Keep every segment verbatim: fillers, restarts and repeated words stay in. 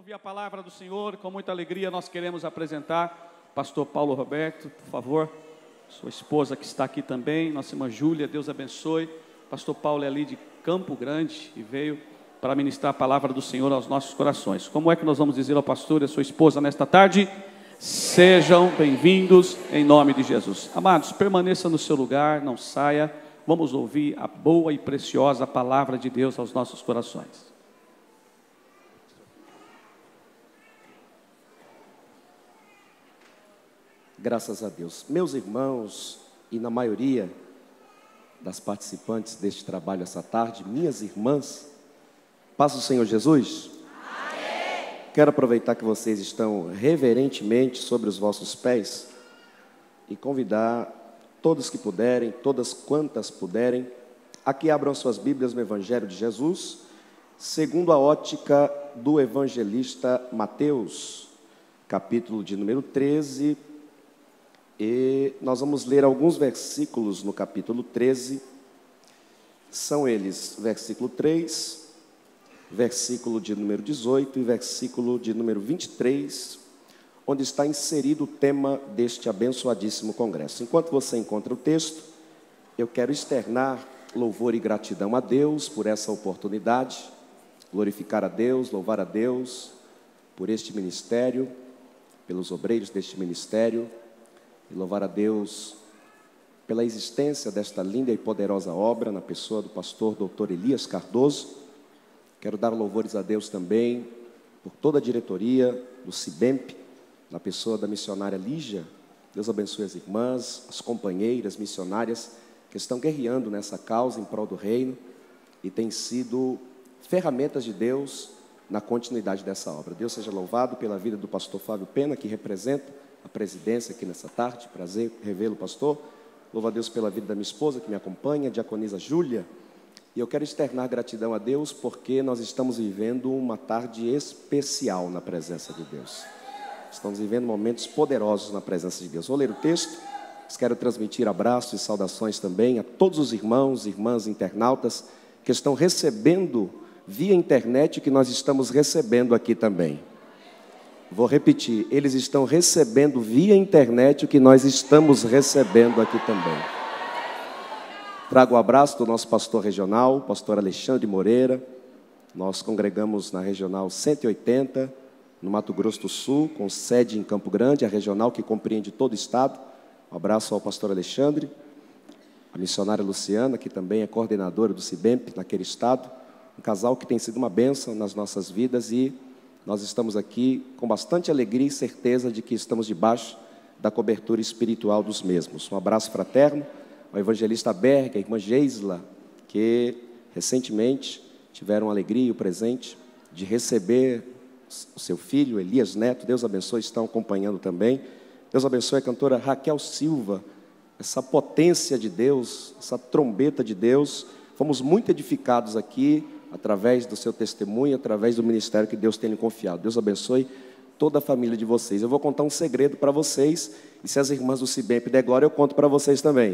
ouvir a palavra do Senhor. Com muita alegria nós queremos apresentar o pastor Paulo Roberto, por favor, sua esposa que está aqui também, nossa irmã Júlia, Deus abençoe. Pastor Paulo é ali de Campo Grande e veio para ministrar a palavra do Senhor aos nossos corações. Como é que nós vamos dizer ao pastor e a sua esposa nesta tarde? Sejam bem-vindos em nome de Jesus. Amados, permaneça no seu lugar, não saia. Vamos ouvir a boa e preciosa palavra de Deus aos nossos corações. Graças a Deus. Meus irmãos, e na maioria das participantes deste trabalho essa tarde, minhas irmãs, paz do Senhor Jesus. Amém. Quero aproveitar que vocês estão reverentemente sobre os vossos pés e convidar todos que puderem, todas quantas puderem, a que abram suas Bíblias no Evangelho de Jesus, segundo a ótica do evangelista Mateus, capítulo de número treze. E nós vamos ler alguns versículos no capítulo treze, são eles, versículo três, versículo de número dezoito e versículo de número vinte e três, onde está inserido o tema deste abençoadíssimo congresso. Enquanto você encontra o texto, eu quero externar louvor e gratidão a Deus por essa oportunidade, glorificar a Deus, louvar a Deus por este ministério, pelos obreiros deste ministério, e louvar a Deus pela existência desta linda e poderosa obra na pessoa do pastor doutor Elias Cardoso. Quero dar louvores a Deus também por toda a diretoria do CIBEMP, na pessoa da missionária Lígia. Deus abençoe as irmãs, as companheiras missionárias que estão guerreando nessa causa em prol do reino e têm sido ferramentas de Deus na continuidade dessa obra. Deus seja louvado pela vida do pastor Fábio Pena, que representa a presidência aqui nessa tarde. Prazer revê-lo, pastor. Louvo a Deus pela vida da minha esposa que me acompanha, a diaconisa Júlia. E eu quero externar gratidão a Deus porque nós estamos vivendo uma tarde especial na presença de Deus. Estamos vivendo momentos poderosos na presença de Deus. Vou ler o texto, mas quero transmitir abraços e saudações também a todos os irmãos e irmãs internautas que estão recebendo via internet o que nós estamos recebendo aqui também. Vou repetir, eles estão recebendo via internet o que nós estamos recebendo aqui também. Trago o abraço do nosso pastor regional, pastor Alexandre Moreira. Nós congregamos na regional cento e oitenta, no Mato Grosso do Sul, com sede em Campo Grande, a regional que compreende todo o estado. Um abraço ao pastor Alexandre, a missionária Luciana, que também é coordenadora do CIBEMP naquele estado. Um casal que tem sido uma bênção nas nossas vidas e nós estamos aqui com bastante alegria e certeza de que estamos debaixo da cobertura espiritual dos mesmos. Um abraço fraterno ao evangelista Berg, a irmã Geisla, que recentemente tiveram a alegria e o presente de receber o seu filho, Elias Neto. Deus abençoe, estão acompanhando também. Deus abençoe a cantora Raquel Silva, essa potência de Deus, essa trombeta de Deus. Fomos muito edificados aqui, através do seu testemunho, através do ministério que Deus tem lhe confiado. Deus abençoe toda a família de vocês. Eu vou contar um segredo para vocês, e se as irmãs do CIBEMP der glória, eu conto para vocês também.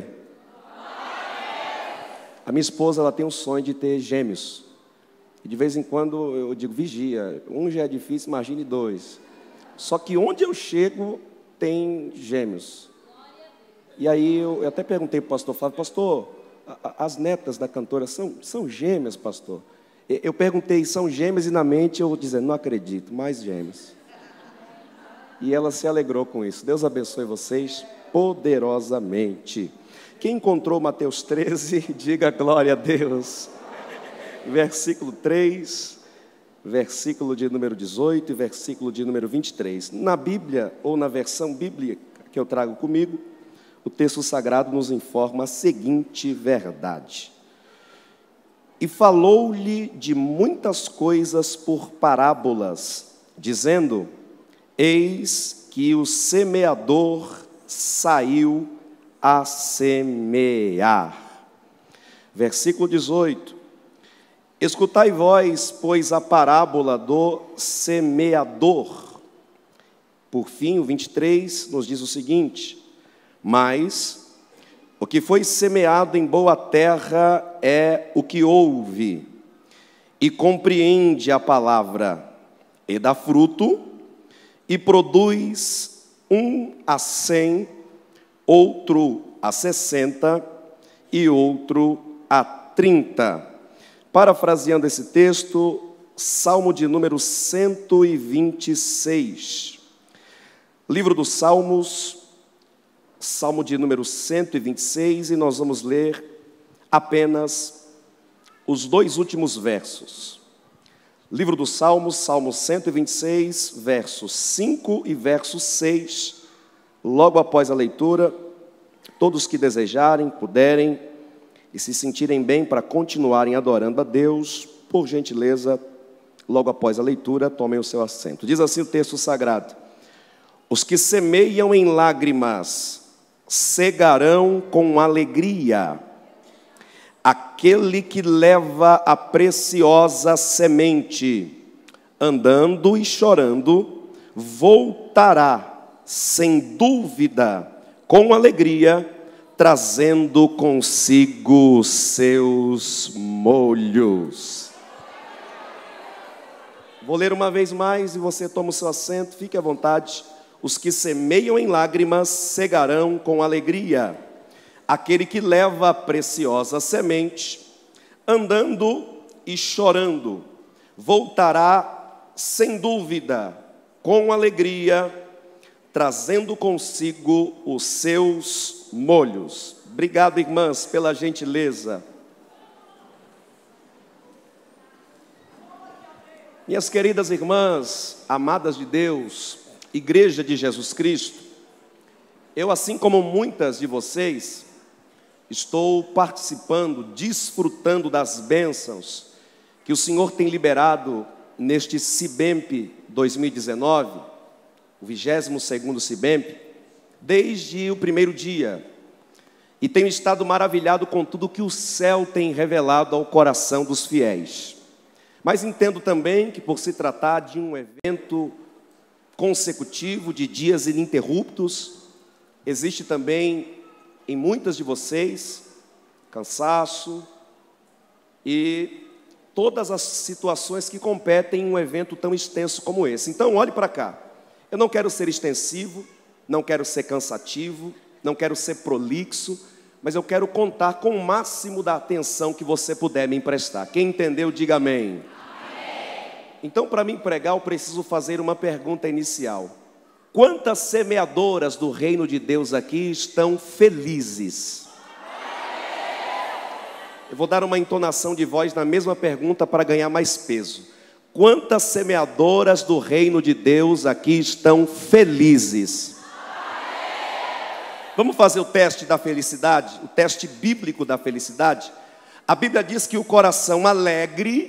A minha esposa, ela tem um sonho de ter gêmeos. E de vez em quando eu digo, vigia, um já é difícil, imagine dois. Só que onde eu chego, tem gêmeos. E aí eu, eu até perguntei para o pastor Flávio, pastor, as netas da cantora são, são gêmeas, pastor? Eu perguntei, são gêmeas? E na mente eu dizendo, não acredito, mais gêmeas. E ela se alegrou com isso. Deus abençoe vocês poderosamente. Quem encontrou Mateus treze, diga glória a Deus. Versículo três, versículo de número dezoito e versículo de número vinte e três. Na Bíblia, ou na versão bíblica que eu trago comigo, o texto sagrado nos informa a seguinte verdade. E falou-lhe de muitas coisas por parábolas, dizendo, eis que o semeador saiu a semear. Versículo dezoito. Escutai vós, pois, a parábola do semeador. Por fim, o vinte e três nos diz o seguinte, mas o que foi semeado em boa terra é o que ouve e compreende a palavra e dá fruto, e produz um a cem, outro a sessenta e outro a trinta. Parafraseando esse texto, Salmo de número cento e vinte e seis. Livro dos Salmos, Salmo de número cento e vinte e seis, e nós vamos ler apenas os dois últimos versos. Livro dos Salmos, Salmo cento e vinte e seis, versos cinco e verso seis. Logo após a leitura, todos que desejarem, puderem e se sentirem bem para continuarem adorando a Deus, por gentileza, logo após a leitura, tomem o seu assento. Diz assim o texto sagrado: os que semeiam em lágrimas cegarão com alegria. Aquele que leva a preciosa semente, andando e chorando, voltará, sem dúvida, com alegria, trazendo consigo seus molhos. Vou ler uma vez mais e você toma o seu assento, fique à vontade. Os que semeiam em lágrimas cegarão com alegria. Aquele que leva a preciosa semente, andando e chorando, voltará sem dúvida, com alegria, trazendo consigo os seus molhos. Obrigado, irmãs, pela gentileza. Minhas queridas irmãs, amadas de Deus, Igreja de Jesus Cristo, eu, assim como muitas de vocês, estou participando, desfrutando das bênçãos que o Senhor tem liberado neste Cibemp dois mil e dezenove, o vigésimo segundo Cibemp, desde o primeiro dia. E tenho estado maravilhado com tudo que o céu tem revelado ao coração dos fiéis. Mas entendo também que, por se tratar de um evento consecutivo, de dias ininterruptos, existe também em muitas de vocês cansaço e todas as situações que competem em um evento tão extenso como esse. Então, olhe para cá. Eu não quero ser extensivo, não quero ser cansativo, não quero ser prolixo, mas eu quero contar com o máximo da atenção que você puder me emprestar. Quem entendeu, diga amém. Então, para mim pregar, eu preciso fazer uma pergunta inicial. Quantas semeadoras do reino de Deus aqui estão felizes? Eu vou dar uma entonação de voz na mesma pergunta para ganhar mais peso. Quantas semeadoras do reino de Deus aqui estão felizes? Vamos fazer o teste da felicidade, o teste bíblico da felicidade? A Bíblia diz que o coração alegre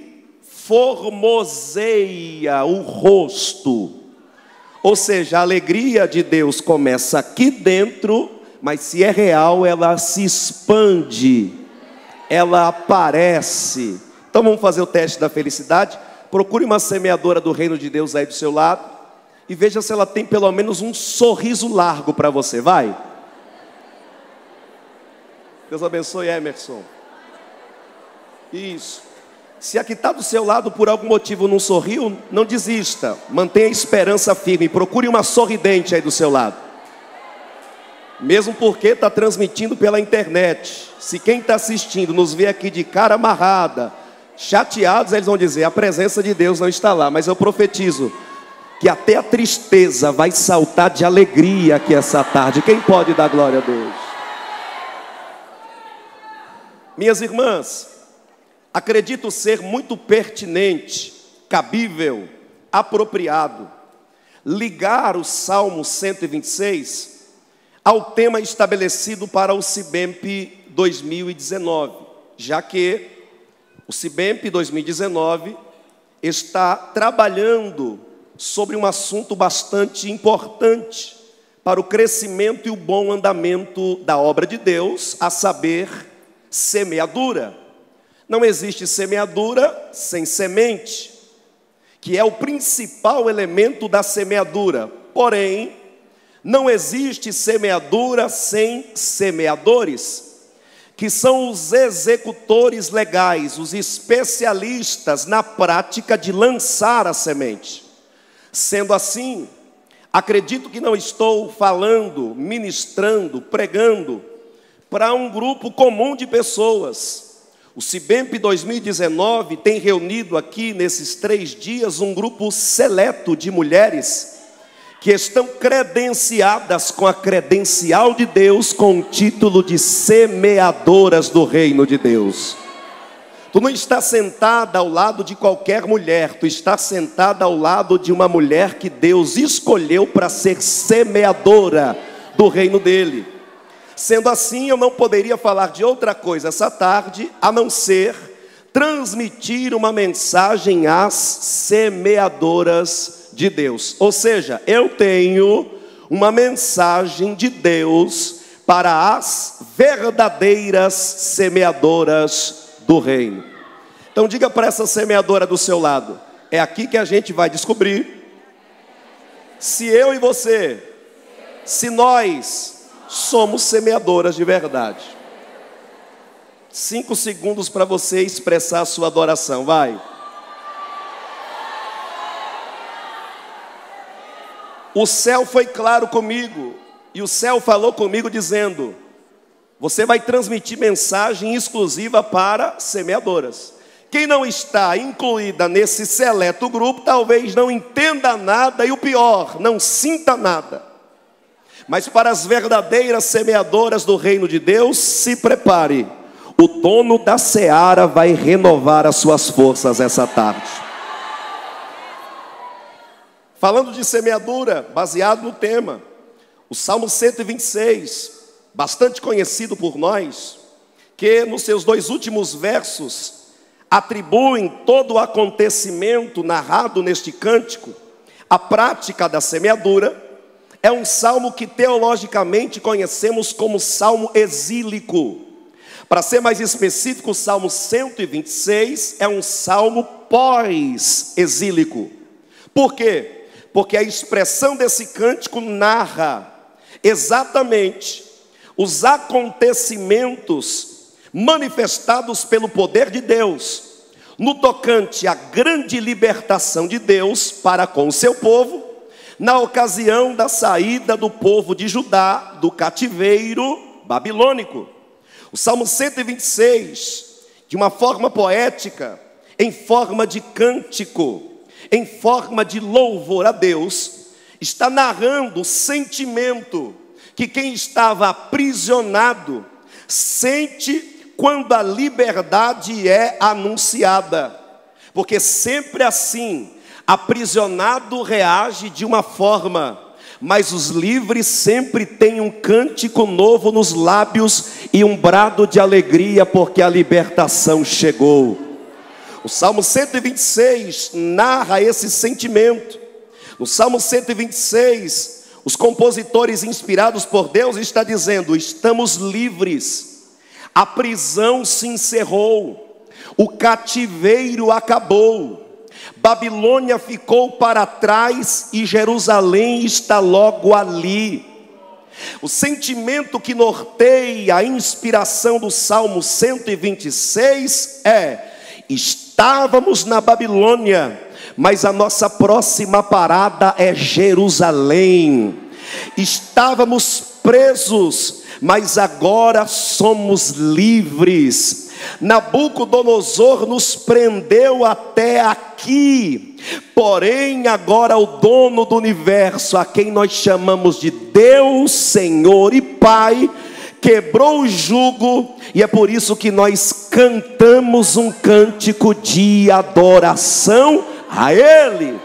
formoseia o rosto. Ou seja, a alegria de Deus começa aqui dentro, mas se é real, ela se expande, ela aparece. Então vamos fazer o teste da felicidade. Procure uma semeadora do reino de Deus aí do seu lado e veja se ela tem pelo menos um sorriso largo para você, vai? Deus abençoe, Emerson. Isso. Se a que está do seu lado por algum motivo não sorriu, não desista. Mantenha a esperança firme. Procure uma sorridente aí do seu lado. Mesmo porque está transmitindo pela internet. Se quem está assistindo nos vê aqui de cara amarrada, chateados, eles vão dizer, a presença de Deus não está lá. Mas eu profetizo que até a tristeza vai saltar de alegria aqui essa tarde. Quem pode dar glória a Deus? Minhas irmãs, acredito ser muito pertinente, cabível, apropriado, ligar o Salmo cento e vinte e seis ao tema estabelecido para o Cibemp dois mil e dezenove, já que o Cibemp dois mil e dezenove está trabalhando sobre um assunto bastante importante para o crescimento e o bom andamento da obra de Deus, a saber, semeadura. Não existe semeadura sem semente, que é o principal elemento da semeadura. Porém, não existe semeadura sem semeadores, que são os executores legais, os especialistas na prática de lançar a semente. Sendo assim, acredito que não estou falando, ministrando, pregando para um grupo comum de pessoas. O Cibemp dois mil e dezenove tem reunido aqui nesses três dias um grupo seleto de mulheres que estão credenciadas com a credencial de Deus, com o título de semeadoras do reino de Deus. Tu não está sentada ao lado de qualquer mulher, tu está sentada ao lado de uma mulher que Deus escolheu para ser semeadora do reino dele. Sendo assim, eu não poderia falar de outra coisa essa tarde, a não ser transmitir uma mensagem às semeadoras de Deus. Ou seja, eu tenho uma mensagem de Deus para as verdadeiras semeadoras do reino. Então diga para essa semeadora do seu lado: é aqui que a gente vai descobrir se eu e você, se nós somos semeadoras de verdade. Cinco segundos para você expressar a sua adoração, vai. O céu foi claro comigo, e o céu falou comigo dizendo: você vai transmitir mensagem exclusiva para semeadoras. Quem não está incluída nesse seleto grupo, talvez não entenda nada, e o pior, não sinta nada. Mas para as verdadeiras semeadoras do reino de Deus, se prepare. O dono da seara vai renovar as suas forças essa tarde. Falando de semeadura, baseado no tema, o Salmo cento e vinte e seis, bastante conhecido por nós, que nos seus dois últimos versos atribuem todo o acontecimento narrado neste cântico à prática da semeadura, é um salmo que teologicamente conhecemos como salmo exílico. Para ser mais específico, o Salmo cento e vinte e seis é um salmo pós-exílico. Por quê? Porque a expressão desse cântico narra exatamente os acontecimentos manifestados pelo poder de Deus, no tocante à grande libertação de Deus para com o seu povo, na ocasião da saída do povo de Judá do cativeiro babilônico. O Salmo cento e vinte e seis, de uma forma poética, em forma de cântico, em forma de louvor a Deus, está narrando o sentimento que quem estava aprisionado sente quando a liberdade é anunciada. Porque sempre assim, aprisionado reage de uma forma, mas os livres sempre têm um cântico novo nos lábios e um brado de alegria, porque a libertação chegou. O Salmo cento e vinte e seis narra esse sentimento. No Salmo cento e vinte e seis, os compositores inspirados por Deus estão dizendo: estamos livres, a prisão se encerrou, o cativeiro acabou, Babilônia ficou para trás e Jerusalém está logo ali. O sentimento que norteia a inspiração do Salmo cento e vinte e seis é: estávamos na Babilônia, mas a nossa próxima parada é Jerusalém. Estávamos presos, mas agora somos livres. Nabucodonosor nos prendeu até aqui, porém agora o dono do universo, a quem nós chamamos de Deus, Senhor e Pai, quebrou o jugo, e é por isso que nós cantamos um cântico de adoração a Ele.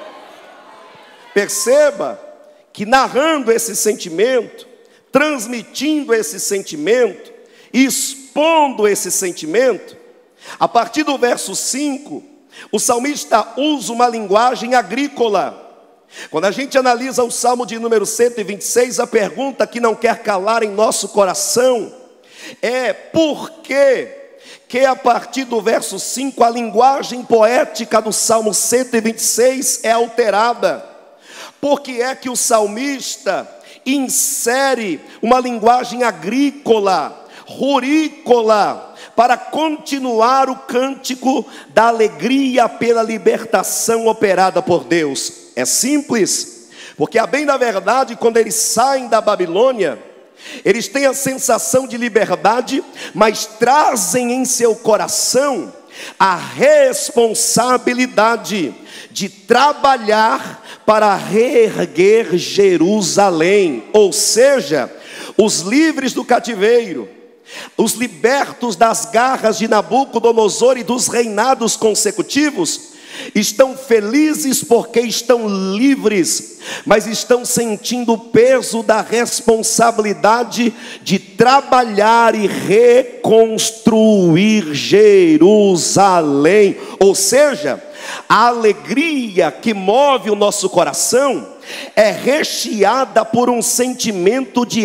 Perceba que narrando esse sentimento, transmitindo esse sentimento, expondo esse sentimento, a partir do verso cinco, o salmista usa uma linguagem agrícola. Quando a gente analisa o Salmo de número cento e vinte e seis, a pergunta que não quer calar em nosso coração é: por que que a partir do verso cinco a linguagem poética do Salmo cento e vinte e seis é alterada? Por que é que o salmista insere uma linguagem agrícola, rurícola, para continuar o cântico da alegria pela libertação operada por Deus? É simples, porque a bem da verdade, quando eles saem da Babilônia, eles têm a sensação de liberdade, mas trazem em seu coração a responsabilidade de trabalhar para reerguer Jerusalém. Ou seja, os livres do cativeiro, os libertos das garras de Nabucodonosor e dos reinados consecutivos, estão felizes porque estão livres, mas estão sentindo o peso da responsabilidade de trabalhar e reconstruir Jerusalém. Ou seja, a alegria que move o nosso coração é recheada por um sentimento de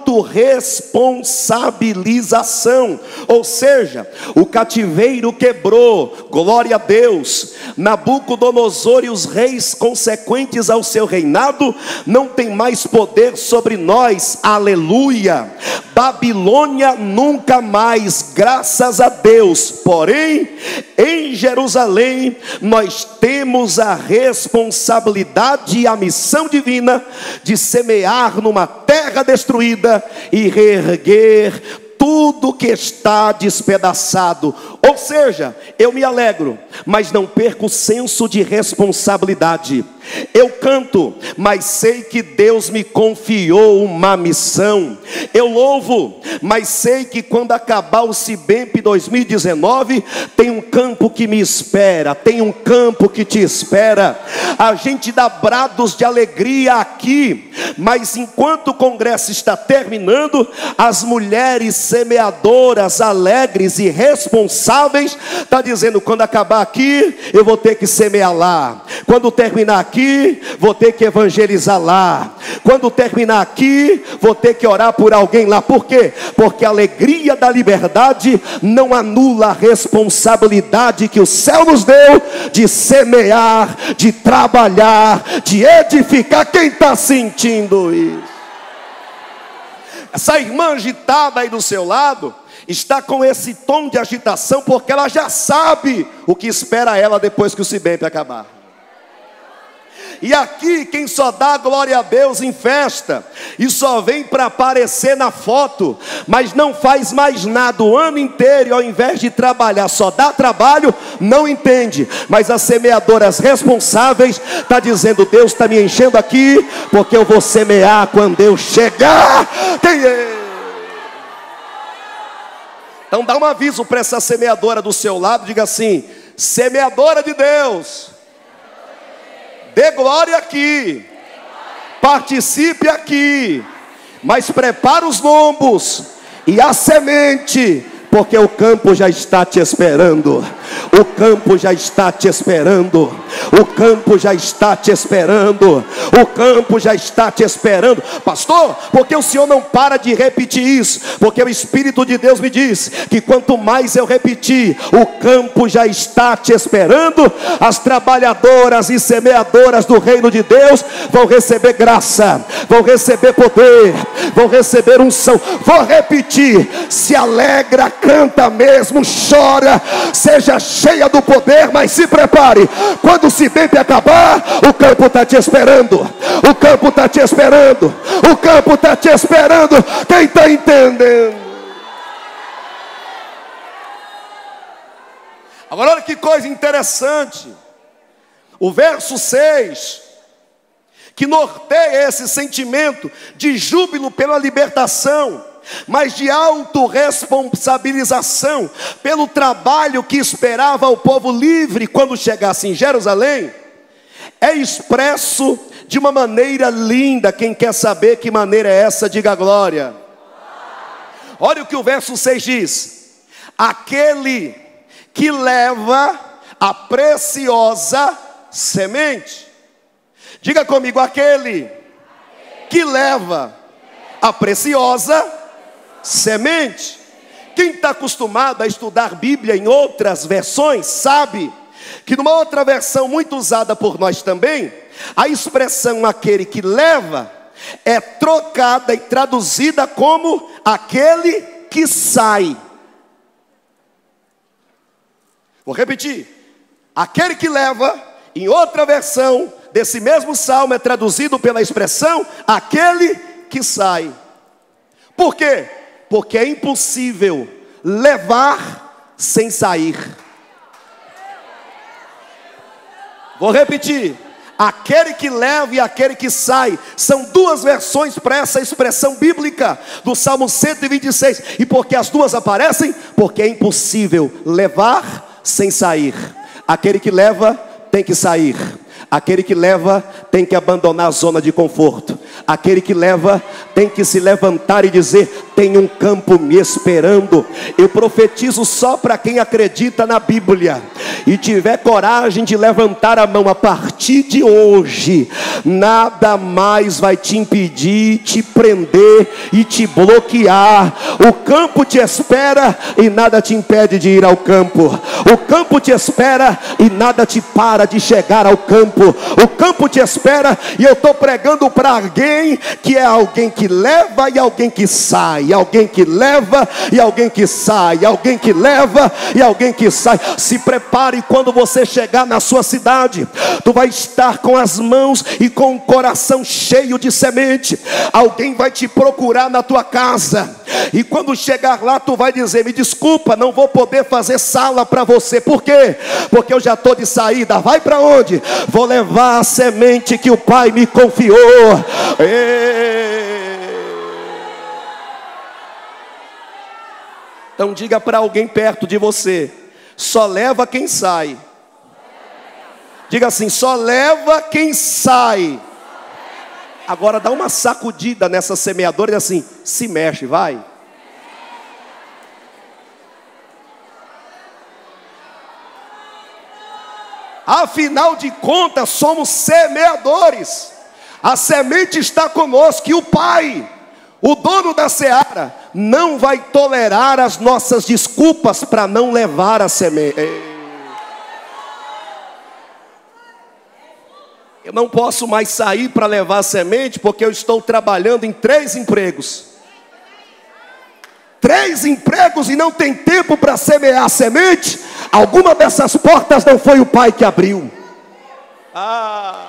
autorresponsabilização. Ou seja, o cativeiro quebrou, glória a Deus. Nabucodonosor e os reis consequentes ao seu reinado não tem mais poder sobre nós, aleluia. Babilônia nunca mais, graças a Deus. Porém, em Jerusalém nós temos a responsabilidade e a missão divina de semear numa terra destruída e reerguer tudo que está despedaçado. Ou seja, eu me alegro, mas não perco o senso de responsabilidade. Eu canto, mas sei que Deus me confiou uma missão. Eu louvo, mas sei que quando acabar o Cibemp dois mil e dezenove, tem um campo que me espera, tem um campo que te espera. A gente dá brados de alegria aqui, mas enquanto o congresso está terminando, as mulheres semeadoras, alegres e responsáveis, está dizendo: quando acabar aqui, eu vou ter que semear lá. Quando terminar aqui, vou ter que evangelizar lá. Quando terminar aqui, vou ter que orar por alguém lá. Por quê? Porque a alegria da liberdade não anula a responsabilidade que o céu nos deu de semear, de trabalhar, de edificar. Quem está sentindo isso? Essa irmã agitada aí do seu lado está com esse tom de agitação porque ela já sabe o que espera ela depois que o Cibemp acabar. E aqui quem só dá glória a Deus em festa e só vem para aparecer na foto, mas não faz mais nada o ano inteiro, e ao invés de trabalhar só dá trabalho, não entende. Mas as semeadoras responsáveis está dizendo: Deus está me enchendo aqui, porque eu vou semear quando eu chegar. Quem é? Então dá um aviso para essa semeadora do seu lado, diga assim: semeadora de Deus, dê glória aqui, participe aqui, mas prepara os lombos e a semente, porque o campo já está te esperando. O campo já está te esperando. O campo já está te esperando. O campo já está te esperando. Pastor, porque o senhor não para de repetir isso? Porque o Espírito de Deus me diz que quanto mais eu repetir, o campo já está te esperando. As trabalhadoras e semeadoras do reino de Deus vão receber graça, vão receber poder, vão receber unção. Vou repetir: se alegra, canta mesmo, chora, seja cheia do poder, mas se prepare. Quando o Cibemp acabar, o campo está te esperando. O campo está te esperando. O campo está te esperando. Quem está entendendo? Agora olha que coisa interessante. O verso seis, que norteia esse sentimento de júbilo pela libertação, mas de autorresponsabilização pelo trabalho que esperava o povo livre quando chegasse em Jerusalém, é expresso de uma maneira linda. Quem quer saber que maneira é essa, diga glória. Olha o que o verso seis diz: aquele que leva a preciosa semente. Diga comigo: aquele que leva a preciosa semente. Quem está acostumado a estudar Bíblia em outras versões sabe que numa outra versão muito usada por nós também, a expressão aquele que leva é trocada e traduzida como aquele que sai. Vou repetir: aquele que leva, em outra versão, desse mesmo salmo é traduzido pela expressão aquele que sai. Por quê? Porque é impossível levar sem sair. Vou repetir. Aquele que leva e aquele que sai são duas versões para essa expressão bíblica do Salmo cento e vinte e seis. E por que as duas aparecem? Porque é impossível levar sem sair. Aquele que leva tem que sair. Aquele que leva tem que abandonar a zona de conforto. Aquele que leva tem que se levantar e dizer: tem um campo me esperando. Eu profetizo só para quem acredita na Bíblia e tiver coragem de levantar a mão. A partir de hoje, nada mais vai te impedir, te prender e te bloquear. O campo te espera e nada te impede de ir ao campo. O campo te espera e nada te para de chegar ao campo. O campo te espera, e eu estou pregando para alguém que é alguém que leva e alguém que sai. Alguém que leva e alguém que sai. Alguém que leva e alguém que sai. Se prepare, quando você chegar na sua cidade, tu vai estar com as mãos e com o coração cheio de semente. Alguém vai te procurar na tua casa, e quando chegar lá tu vai dizer: me desculpa, não vou poder fazer sala para você. Por quê? Porque eu já estou de saída. Vai para onde? Vou levar a semente que o Pai me confiou. Ei. Então diga para alguém perto de você: só leva quem sai. Diga assim: só leva quem sai. Agora dá uma sacudida nessa semeadora e diz assim: se mexe, vai. Afinal de contas, somos semeadores. A semente está conosco, e o Pai, o dono da seara, não vai tolerar as nossas desculpas para não levar a semente. Eu não posso mais sair para levar a semente, porque eu estou trabalhando em três empregos. Três empregos e não tem tempo para semear a semente. Alguma dessas portas não foi o Pai que abriu. Ah.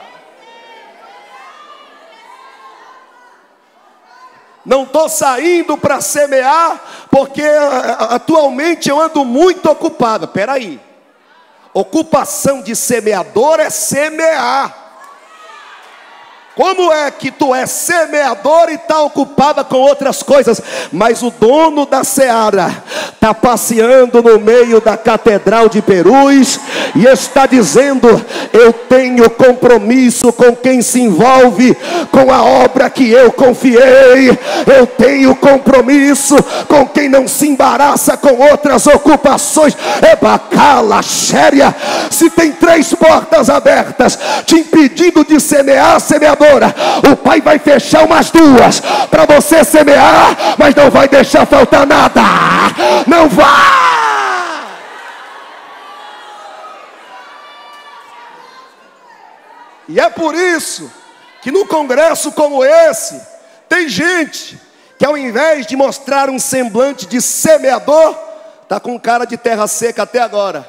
Não estou saindo para semear, porque atualmente eu ando muito ocupado. Espera aí. Ocupação de semeador é semear. Como é que tu é semeador e está ocupada com outras coisas? Mas o dono da seara está passeando no meio da catedral de Perus e está dizendo: eu tenho compromisso com quem se envolve com a obra que eu confiei. Eu tenho compromisso com quem não se embaraça com outras ocupações. Ebacala, xéria. Se tem três portas abertas te impedindo de semear, semeador, o Pai vai fechar umas duas para você semear, mas não vai deixar faltar nada. Não vai. E é por isso que no congresso como esse, tem gente que ao invés de mostrar um semblante de semeador, está com cara de terra seca até agora.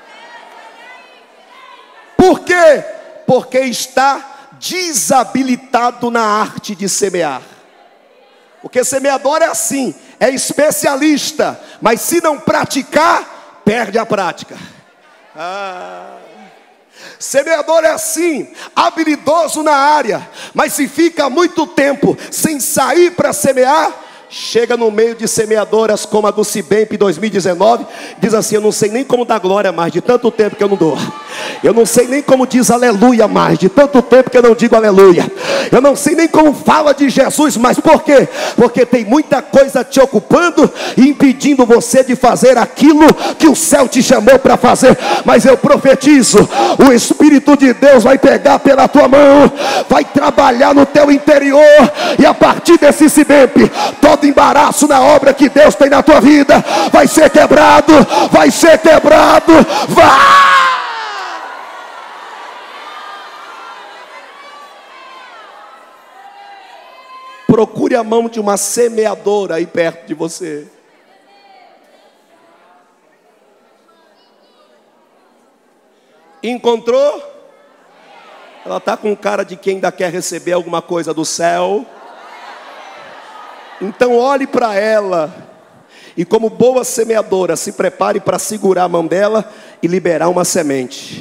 Por quê? Porque está desabilitado na arte de semear. Porque semeador é assim, é especialista, mas se não praticar, perde a prática. Ah. Semeador é assim, habilidoso na área, mas se fica muito tempo sem sair para semear, chega no meio de semeadoras como a do Cibemp dois mil e dezenove, diz assim: eu não sei nem como dar glória mais, de tanto tempo que eu não dou. Eu não sei nem como diz aleluia mais, de tanto tempo que eu não digo aleluia. Eu não sei nem como fala de Jesus mais. Por quê? Porque tem muita coisa te ocupando e impedindo você de fazer aquilo que o céu te chamou para fazer. Mas eu profetizo, o Espírito de Deus vai pegar pela tua mão, vai trabalhar no teu interior, e a partir desse Cibemp, todo embaraço na obra que Deus tem na tua vida vai ser quebrado, vai ser quebrado, vai! Procure a mão de uma semeadora aí perto de você. Encontrou? Ela está com cara de quem ainda quer receber alguma coisa do céu. Então olhe para ela e, como boa semeadora, se prepare para segurar a mão dela e liberar uma semente.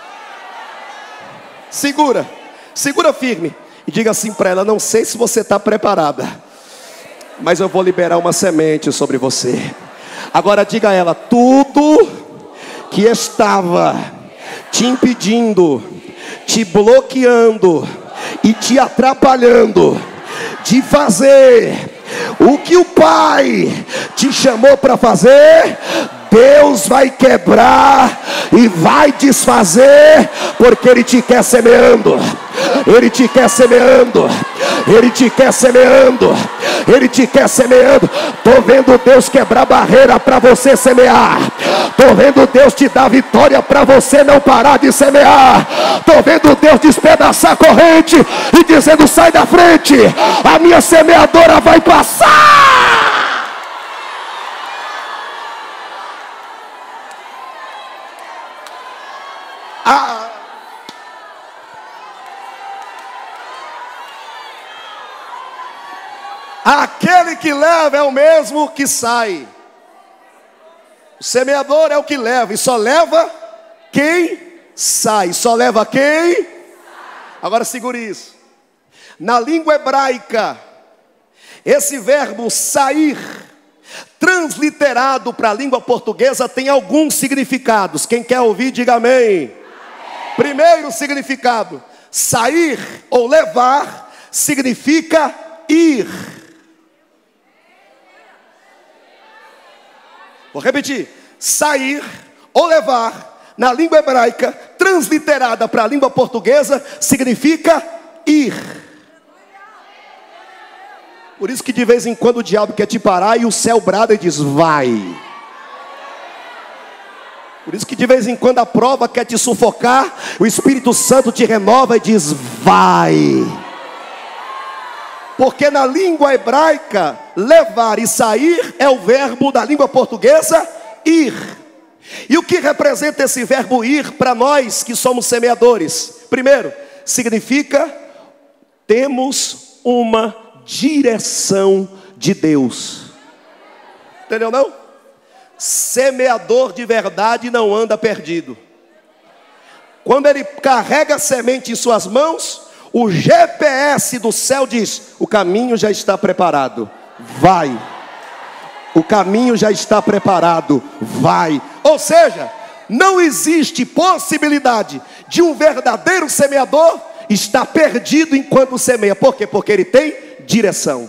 Segura, segura firme e diga assim para ela: não sei se você está preparada, mas eu vou liberar uma semente sobre você. Agora diga a ela: tudo que estava te impedindo, te bloqueando e te atrapalhando de fazer o que o Pai te chamou para fazer, Deus vai quebrar e vai desfazer, porque Ele te quer semeando. Ele te quer semeando. Ele te quer semeando. Ele te quer semeando. Estou vendo Deus quebrar barreira para você semear. Estou vendo Deus te dar vitória para você não parar de semear. Estou vendo Deus despedaçar a corrente e dizendo: sai da frente, a minha semeadora vai passar. Ah. Aquele que leva é o mesmo que sai. O semeador é o que leva, e só leva quem sai. Só leva quem? Agora segure isso. Na língua hebraica, esse verbo sair, transliterado para a língua portuguesa, tem alguns significados. Quem quer ouvir, diga amém. Amém. Primeiro significado: sair ou levar significa ir. Vou repetir: sair ou levar, na língua hebraica, transliterada para a língua portuguesa, significa ir. Por isso que de vez em quando o diabo quer te parar e o céu brada e diz: vai. Por isso que de vez em quando a prova quer te sufocar, o Espírito Santo te renova e diz: vai. Porque na língua hebraica, levar e sair é o verbo da língua portuguesa, ir. E o que representa esse verbo ir para nós que somos semeadores? Primeiro, significa temos uma direção de Deus. Entendeu não? Semeador de verdade não anda perdido. Quando ele carrega a semente em suas mãos, o G P S do céu diz: o caminho já está preparado, vai. O caminho já está preparado, vai. Ou seja, não existe possibilidade de um verdadeiro semeador estar perdido enquanto semeia. Por quê? Porque ele tem direção.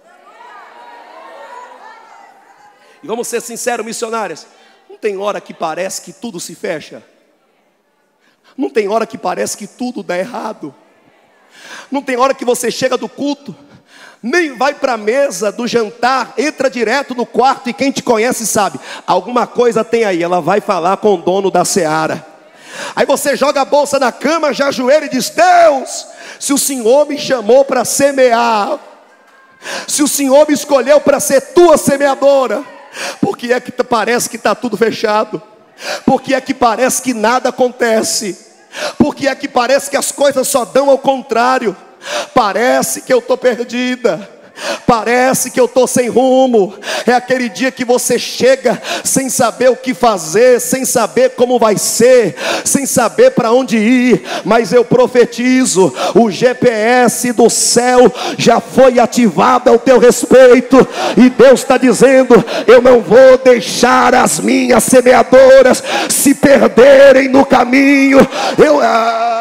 E vamos ser sinceros, missionários, não tem hora que parece que tudo se fecha? Não tem hora que parece que tudo dá errado? Não tem hora que você chega do culto, nem vai para a mesa do jantar, entra direto no quarto e quem te conhece sabe, alguma coisa tem aí, ela vai falar com o dono da seara. Aí você joga a bolsa na cama, já ajoelha e diz: Deus, se o Senhor me chamou para semear, se o Senhor me escolheu para ser tua semeadora, por que é que parece que está tudo fechado? Por que é que parece que nada acontece? Por que é que parece que as coisas só dão ao contrário? Parece que eu estou perdida. Parece que eu estou sem rumo. É aquele dia que você chega sem saber o que fazer, sem saber como vai ser, sem saber para onde ir. Mas eu profetizo: o G P S do céu já foi ativado ao teu respeito. E Deus está dizendo: eu não vou deixar as minhas semeadoras se perderem no caminho. Eu... Ah...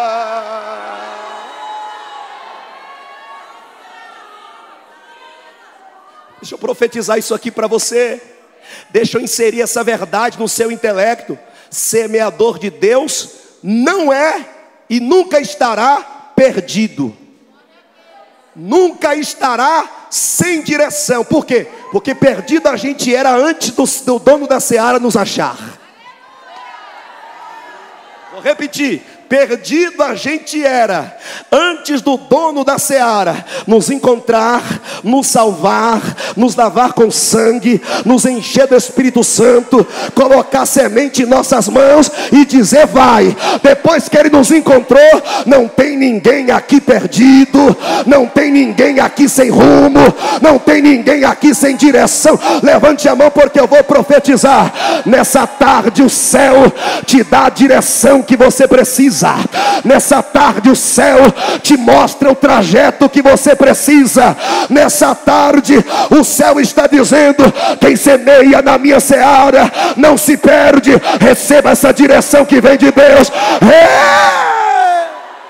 Deixa eu profetizar isso aqui para você. Deixa eu inserir essa verdade no seu intelecto. Semeador de Deus não é e nunca estará perdido. Nunca estará sem direção. Por quê? Porque perdido a gente era antes do, do dono da seara nos achar. Vou repetir: perdido a gente era, antes do dono da seara nos encontrar, nos salvar, nos lavar com sangue, nos encher do Espírito Santo, colocar semente em nossas mãos e dizer vai. Depois que Ele nos encontrou, não tem ninguém aqui perdido, não tem ninguém aqui sem rumo, não tem ninguém aqui sem direção. Levante a mão porque eu vou profetizar. Nessa tarde o céu te dá a direção que você precisa. Nessa tarde o céu te mostra o trajeto que você precisa. Nessa tarde o céu está dizendo: quem semeia na minha seara não se perde. Receba essa direção que vem de Deus. É!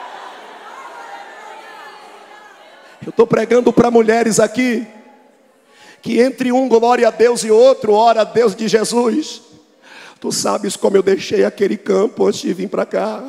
Eu estou pregando para mulheres aqui que entre um glória a Deus e outro ora a Deus de Jesus. Tu sabes como eu deixei aquele campo antes de vir para cá.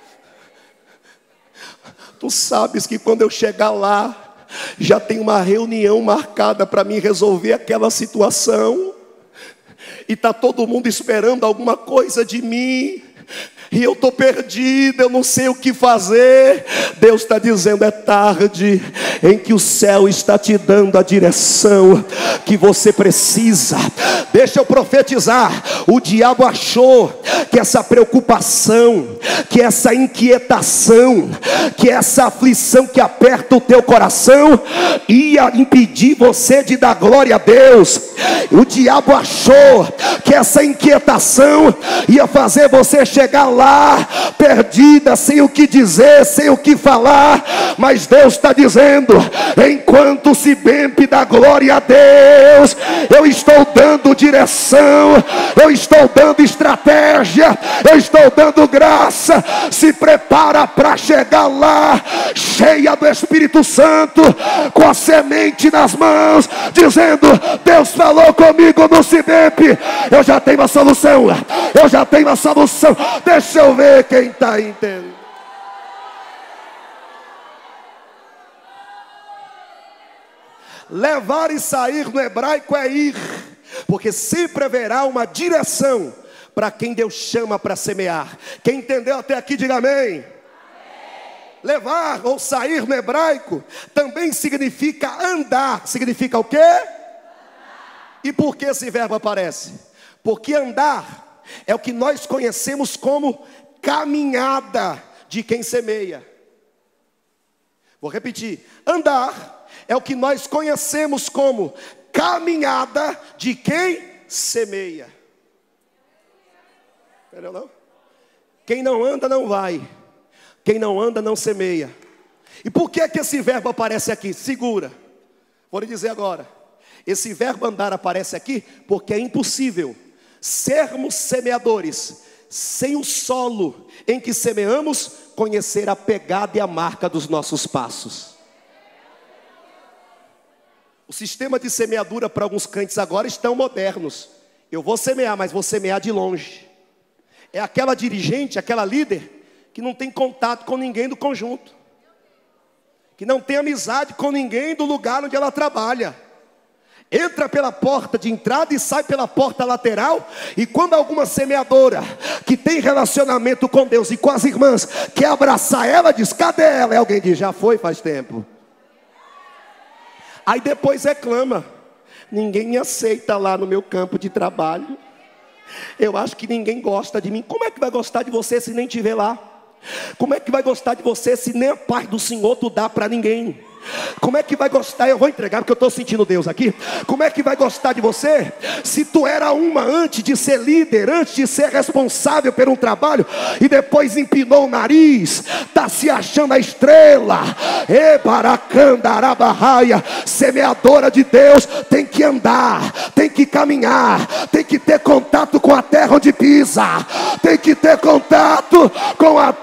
Tu sabes que quando eu chegar lá, já tem uma reunião marcada para mim resolver aquela situação. E está todo mundo esperando alguma coisa de mim. E eu estou perdido, eu não sei o que fazer. Deus está dizendo: é tarde em que o céu está te dando a direção que você precisa. Deixa eu profetizar. O diabo achou que essa preocupação, que essa inquietação, que essa aflição que aperta o teu coração ia impedir você de dar glória a Deus. O diabo achou que essa inquietação ia fazer você chegar lá perdida, sem o que dizer, sem o que falar. Mas Deus está dizendo: enquanto se bempe da glória a Deus, eu estou dando direção, eu estou dando estratégia, eu estou dando graça. Se prepara para chegar lá cheia do Espírito Santo, com a semente nas mãos, dizendo: Deus falou comigo no Cibempe, eu já tenho a solução, eu já tenho a solução. Deixa eu ver quem está entendendo. Levar e sair no hebraico é ir, porque sempre haverá uma direção para quem Deus chama para semear. Quem entendeu até aqui, diga amém. Amém. Levar ou sair no hebraico também significa andar. Significa o quê? Andar. E por que esse verbo aparece? Porque andar é o que nós conhecemos como caminhada de quem semeia. Vou repetir. Andar é o que nós conhecemos como caminhada de quem semeia. Entendeu não? Quem não anda não vai. Quem não anda não semeia. E por que que esse verbo aparece aqui? Segura. Vou lhe dizer agora. Esse verbo andar aparece aqui porque é impossível sermos semeadores sem o solo em que semeamos conhecer a pegada e a marca dos nossos passos. O sistema de semeadura para alguns crentes agora estão modernos. Eu vou semear, mas vou semear de longe. É aquela dirigente, aquela líder que não tem contato com ninguém do conjunto, que não tem amizade com ninguém do lugar onde ela trabalha. Entra pela porta de entrada e sai pela porta lateral. E quando alguma semeadora que tem relacionamento com Deus e com as irmãs quer abraçar ela, diz: cadê ela? E alguém diz: já foi faz tempo. Aí depois reclama: ninguém me aceita lá no meu campo de trabalho. Eu acho que ninguém gosta de mim. Como é que vai gostar de você se nem te vê lá? Como é que vai gostar de você se nem a paz do Senhor tu dá para ninguém? Como é que vai gostar? Eu vou entregar porque eu estou sentindo Deus aqui. Como é que vai gostar de você se tu era uma antes de ser líder, antes de ser responsável por um trabalho, e depois empinou o nariz, está se achando a estrela? Ebaracandarabarraia. Semeadora de Deus tem que andar, tem que caminhar, tem que ter contato com a terra onde pisa, tem que ter contato com a...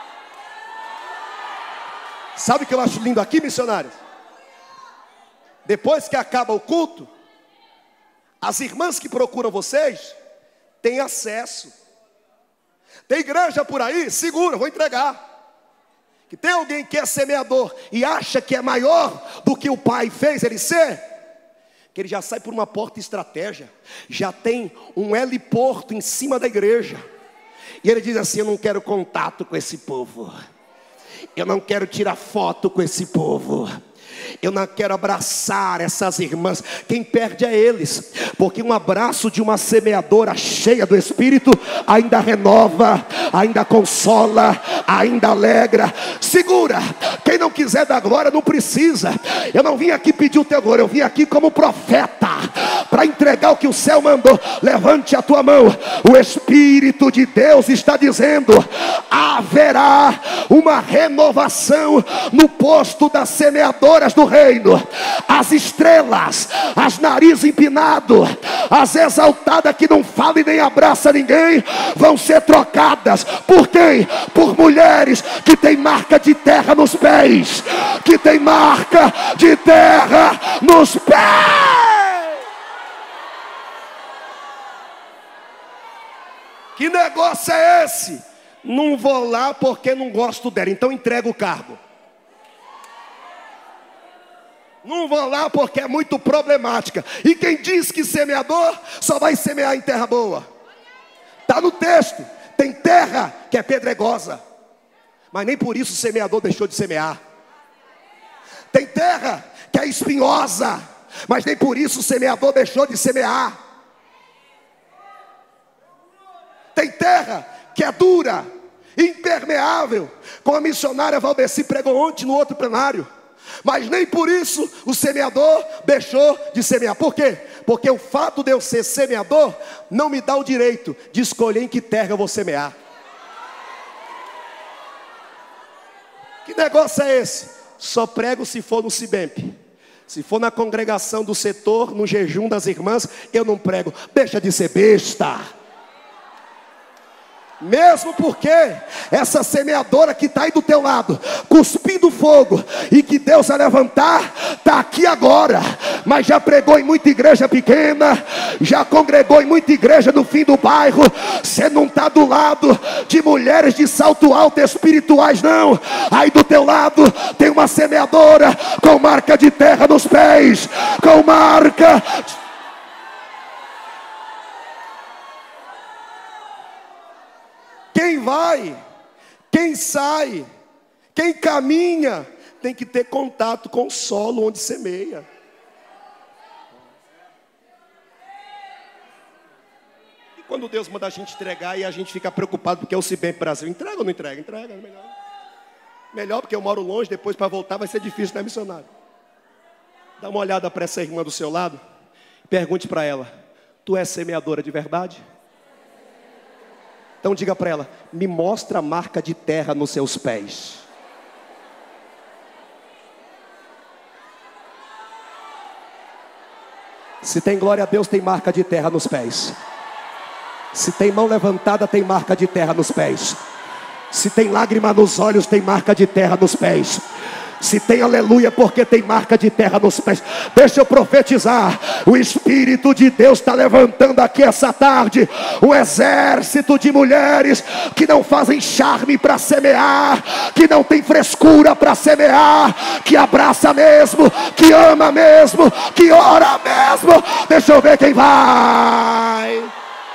Sabe o que eu acho lindo aqui, missionários? Depois que acaba o culto, as irmãs que procuram vocês têm acesso. Tem igreja por aí? Segura, vou entregar. Que tem alguém que é semeador e acha que é maior do que o pai fez ele ser, que ele já sai por uma porta estratégia, já tem um heliporto em cima da igreja. E ele diz assim: eu não quero contato com esse povo, eu não quero tirar foto com esse povo, eu não quero abraçar essas irmãs. Quem perde é eles, porque um abraço de uma semeadora cheia do Espírito ainda renova, ainda consola, ainda alegra. Segura, quem não quiser dar glória não precisa. Eu não vim aqui pedir o teu glória, eu vim aqui como profeta para entregar o que o céu mandou. Levante a tua mão. O Espírito de Deus está dizendo: haverá uma renovação no posto das semeadoras do reino. As estrelas, as nariz empinado, as exaltadas que não falam e nem abraçam ninguém, vão ser trocadas por quem? Por mulheres que tem marca de terra nos pés, que tem marca de terra nos pés. Que negócio é esse? Não vou lá porque não gosto dela, então entrega o cargo. Não vou lá porque é muito problemática. E quem diz que semeador só vai semear em terra boa? Está no texto. Tem terra que é pedregosa, mas nem por isso o semeador deixou de semear. Tem terra que é espinhosa, mas nem por isso o semeador deixou de semear. Tem terra que é dura, impermeável, como a missionária Valdeci pregou ontem no outro plenário, mas nem por isso o semeador deixou de semear. Por quê? Porque o fato de eu ser semeador não me dá o direito de escolher em que terra eu vou semear. Que negócio é esse? Só prego se for no Cibemp. Se for na congregação do setor, no jejum das irmãs, eu não prego. Deixa de ser besta. Mesmo porque essa semeadora que está aí do teu lado, cuspindo fogo, e que Deus vai levantar, está aqui agora, mas já pregou em muita igreja pequena, já congregou em muita igreja no fim do bairro. Você não está do lado de mulheres de salto alto espirituais, não. Aí do teu lado tem uma semeadora com marca de terra nos pés, com marca de... Quem vai, quem sai, quem caminha, tem que ter contato com o solo onde semeia. E quando Deus manda a gente entregar e a gente fica preocupado porque é o Cibemp Brasil, entrega ou não entrega? Entrega, melhor. Melhor, porque eu moro longe, depois para voltar vai ser difícil, né, missionário? Dá uma olhada para essa irmã do seu lado, pergunte para ela: tu és semeadora de verdade? Então diga para ela: me mostra a marca de terra nos seus pés. Se tem glória a Deus, tem marca de terra nos pés. Se tem mão levantada, tem marca de terra nos pés. Se tem lágrima nos olhos, tem marca de terra nos pés. Se tem aleluia, porque tem marca de terra nos pés. Deixa eu profetizar: o Espírito de Deus está levantando aqui essa tarde um exército de mulheres que não fazem charme para semear, que não tem frescura para semear, que abraça mesmo, que ama mesmo, que ora mesmo. Deixa eu ver quem vai.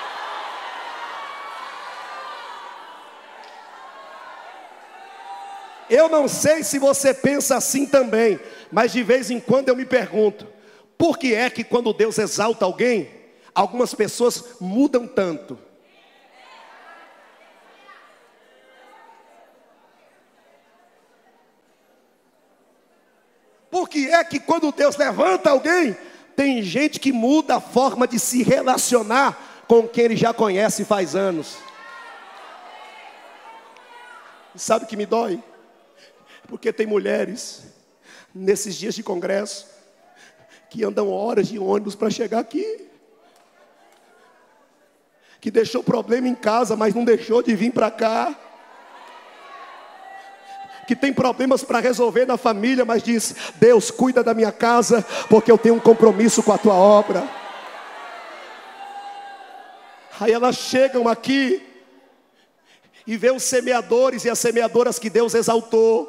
Eu não sei se você pensa assim também, mas de vez em quando eu me pergunto: por que é que quando Deus exalta alguém, algumas pessoas mudam tanto? Por que é que quando Deus levanta alguém, tem gente que muda a forma de se relacionar com quem ele já conhece faz anos? E sabe o que me dói? Porque tem mulheres, nesses dias de congresso, que andam horas de ônibus para chegar aqui, que deixou problema em casa, mas não deixou de vir para cá, que tem problemas para resolver na família, mas diz: Deus, cuida da minha casa, porque eu tenho um compromisso com a tua obra. Aí elas chegam aqui e vê os semeadores e as semeadoras que Deus exaltou,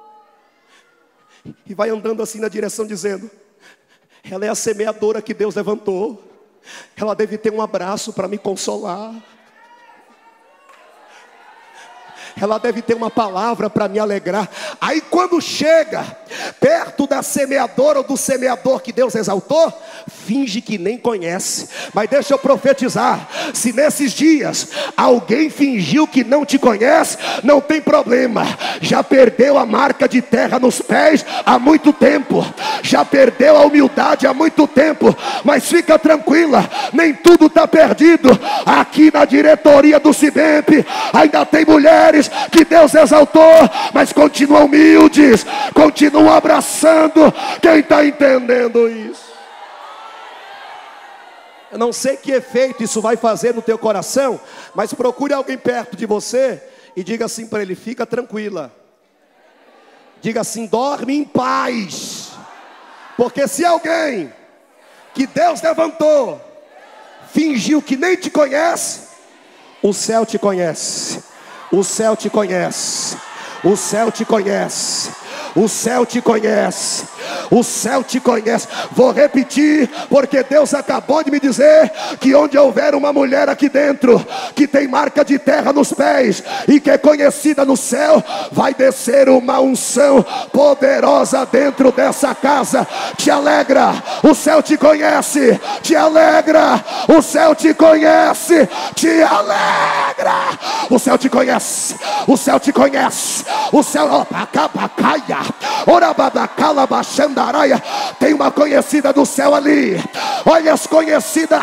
e vai andando assim na direção dizendo: ela é a semeadora que Deus levantou, ela deve ter um abraço para me consolar. ela deve ter uma palavra para me alegrar. Aí quando chega perto da semeadora ou do semeador que Deus exaltou, finge que nem conhece. Mas deixa eu profetizar, se nesses dias alguém fingiu que não te conhece, não tem problema, já perdeu a marca de terra nos pés há muito tempo, já perdeu a humildade há muito tempo. Mas fica tranquila, nem tudo está perdido. Aqui na diretoria do Cibemp ainda tem mulheres que Deus exaltou, mas continuam humildes, continuam abraçando. Quem está entendendo isso? Eu não sei que efeito isso vai fazer no teu coração, mas procure alguém perto de você e diga assim para ele: fica tranquila. Diga assim: dorme em paz. Porque se alguém que Deus levantou fingiu que nem te conhece, o céu te conhece. O céu te conhece. O céu te conhece. O céu te conhece. O céu te conhece. Vou repetir, porque Deus acabou de me dizer que onde houver uma mulher aqui dentro que tem marca de terra nos pés e que é conhecida no céu, vai descer uma unção poderosa dentro dessa casa. Te alegra, o céu te conhece. Te alegra, o céu te conhece. Te alegra, o céu te conhece. O céu te conhece. O céu, tem uma conhecida do céu ali. Olha as conhecidas.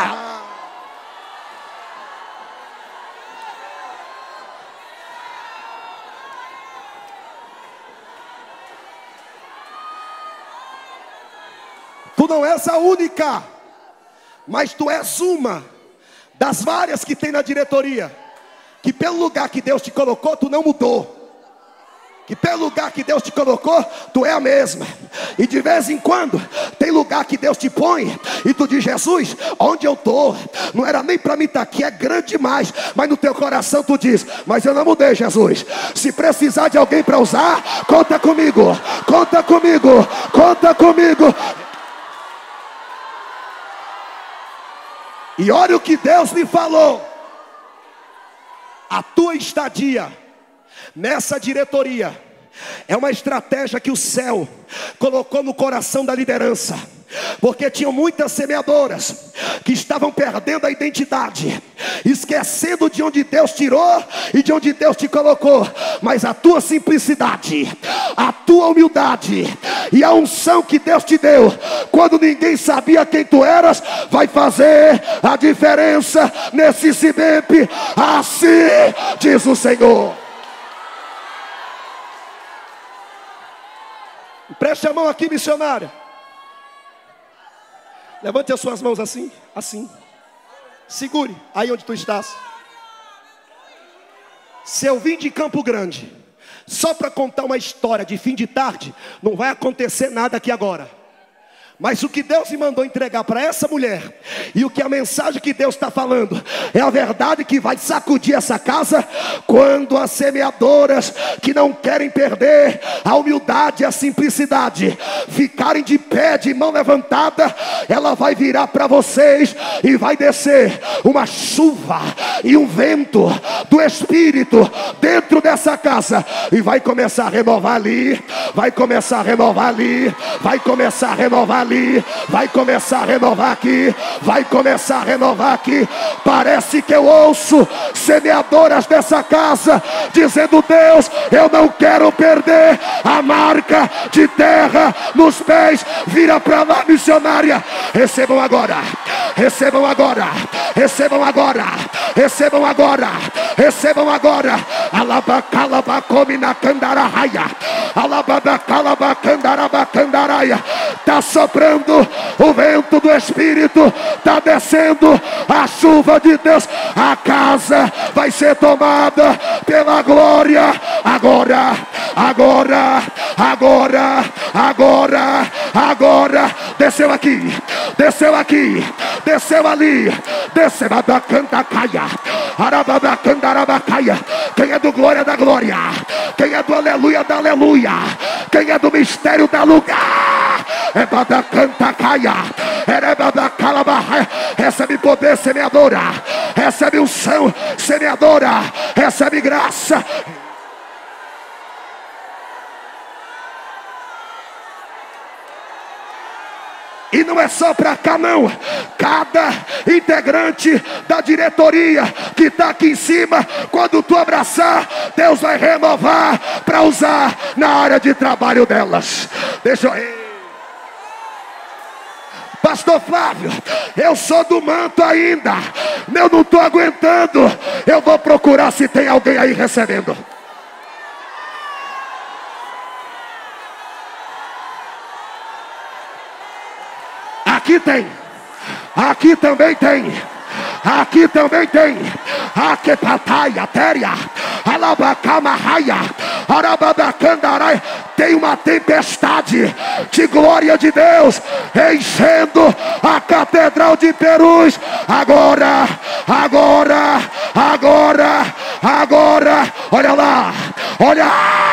Tu não és a única, mas tu és uma das várias que tem na diretoria, que pelo lugar que Deus te colocou, tu não mudou. Que pelo lugar que Deus te colocou, tu é a mesma. E de vez em quando tem lugar que Deus te põe e tu diz: Jesus, onde eu estou? Não era nem para mim estar aqui, é grande demais. Mas no teu coração tu diz: mas eu não mudei, Jesus. Se precisar de alguém para usar, conta comigo. Conta comigo. Conta comigo. E olha o que Deus me falou. A tua estadia nessa diretoria é uma estratégia que o céu colocou no coração da liderança, porque tinham muitas semeadoras que estavam perdendo a identidade, esquecendo de onde Deus tirou e de onde Deus te colocou. Mas a tua simplicidade, a tua humildade e a unção que Deus te deu, quando ninguém sabia quem tu eras, vai fazer a diferença nesse Cibemp. Assim diz o Senhor. Preste a mão aqui, missionária. Levante as suas mãos assim, assim. Segure aí onde tu estás. Se eu vim de Campo Grande só para contar uma história de fim de tarde, não vai acontecer nada aqui agora. Mas o que Deus me mandou entregar para essa mulher, e o que a mensagem que Deus está falando, é a verdade que vai sacudir essa casa. Quando as semeadoras que não querem perder a humildade e a simplicidade ficarem de pé, de mão levantada, ela vai virar para vocês e vai descer uma chuva e um vento do Espírito dentro dessa casa, e vai começar a renovar ali, vai começar a renovar ali, vai começar a renovar ali, vai começar a renovar aqui, vai começar a renovar aqui. Parece que eu ouço semeadoras dessa casa dizendo: Deus, eu não quero perder a marca de terra nos pés. Vira para lá, missionária. Recebam agora, recebam agora, recebam agora, recebam agora, recebam agora. Alabacalabacomi na candararaia, alabacalabacandarabacandaraia. Está soprando o vento do Espírito, está descendo a chuva de Deus. A casa vai ser tomada pela glória. Agora, agora, agora, agora, agora. Desceu aqui, desceu aqui, desceu ali, desceu da cantacaia, arababacandarabacaia. Quem é do glória da glória, quem é do aleluia da aleluia, quem é do mistério da lugar, é da cantacaia, é da calabarra. Recebe poder, semeadora, recebe unção, semeadora, recebe graça. E não é só para cá não. Cada integrante da diretoria que está aqui em cima, quando tu abraçar, Deus vai renovar para usar na área de trabalho delas. Deixa eu... Pastor Flávio, eu sou do manto ainda, eu não estou aguentando. Eu vou procurar se tem alguém aí recebendo. Aqui tem, aqui também tem, aqui também tem. Aqui pataia, téria, alabacamaraia, arababacandarai. Tem uma tempestade de glória de Deus enchendo a Catedral de Perus. Agora, agora, agora, agora. Olha lá, olha.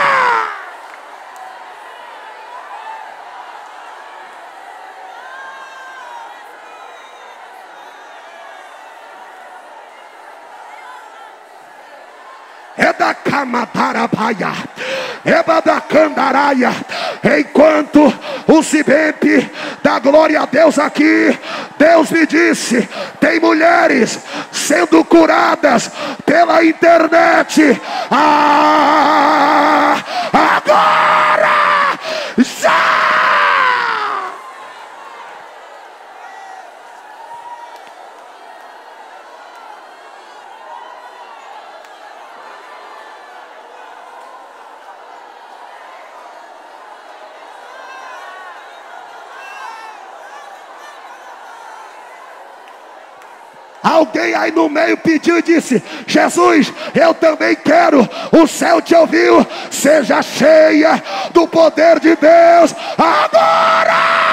É da Camatarabaia, é da Candaraia. Enquanto o Cibempe dá glória a Deus aqui, Deus me disse: tem mulheres sendo curadas pela internet. Ah, agora já! Alguém aí no meio pediu e disse: Jesus, eu também quero. O céu te ouviu. Seja cheia do poder de Deus agora.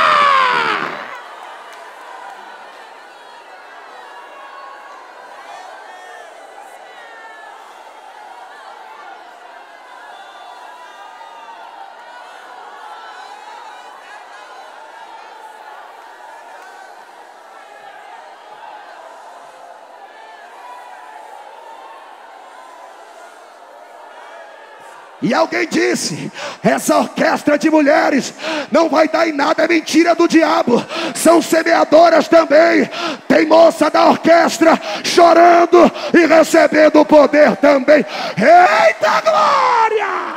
E alguém disse: essa orquestra de mulheres não vai dar em nada, é mentira do diabo. São semeadoras também. Tem moça da orquestra chorando e recebendo o poder também. Eita glória!